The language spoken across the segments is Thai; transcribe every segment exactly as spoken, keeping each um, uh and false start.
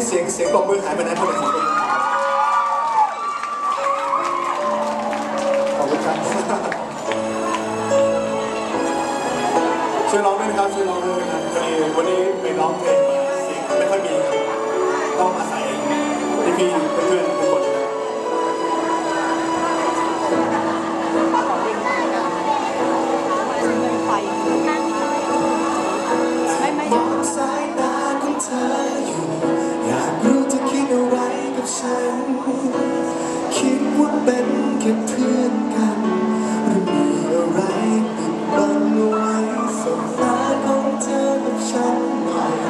เสียงเสียงปรบมือหายไปไหนคนไหนขอบคุณครับช่วยร้องด้วยนะครับช่วยร้องด้วยนะครับวันนี้วันนี้ไปร้องเพลงมาเสียงไม่ค่อยมีครับต้องอาศัยพี่ๆเพื่อนๆทุกคนมองสายตาของเธออยู่อยากรู้จะคิดอะไรกับฉันคิดว่าเป็นแค่เพื่อนกันหรือมีอะไรปิดบังเอาไว้สบตาของเธอกับฉันหน่อย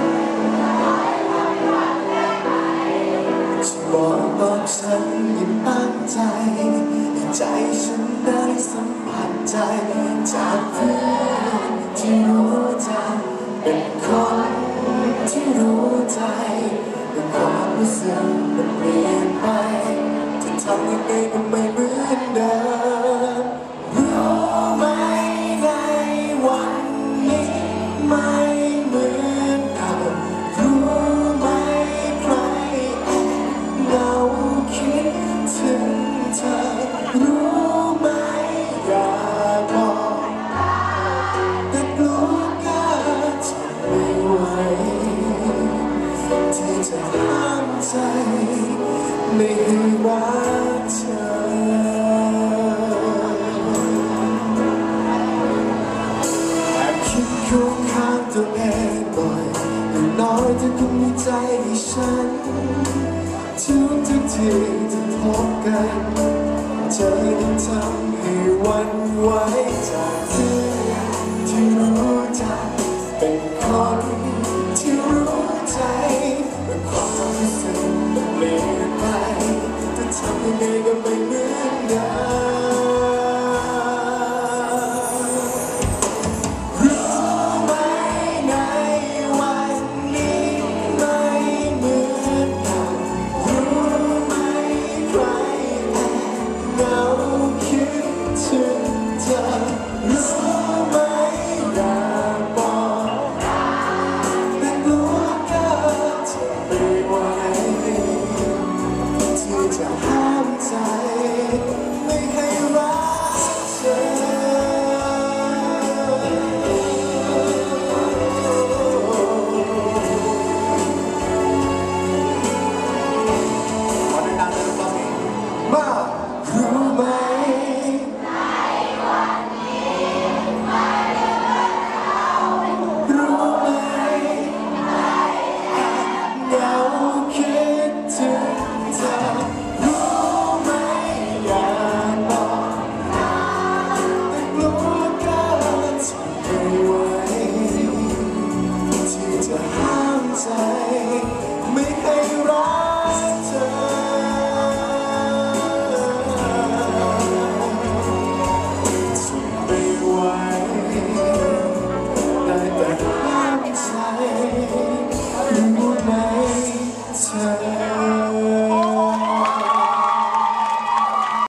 ช่วยบอกบอกฉันยิ่งตั้งใจใจฉันได้สัมผัสใจจากเพื่อนที่รู้จักเป็นคนที่รู้ใจเป็นความรู้สึกมันเปลี่ยนไปจะทำยังไงก็ไม่เหมือนเดิมรู้ไหมในวันนี้ไม่เหมือนเดิมรู้ไหมใครแอบเหงาคิดถึงเธอรู้ไหมอยากบอกแต่กลัวไม่ไหวที่จะห้ามใจไม่ให้รักเธอแอบคิดคุ้มข้างตัวเองบ่อยอย่างน้อยเธอคงมีใจให้ฉันทุกทุกทีที่พบกันเธอยังทำให้หวั่นไหวจากเธอที่รู้จักเป็นคนที่รู้ใจเป็นความรู้สึกมันเปลี่ยนไปจะทำยังไงก็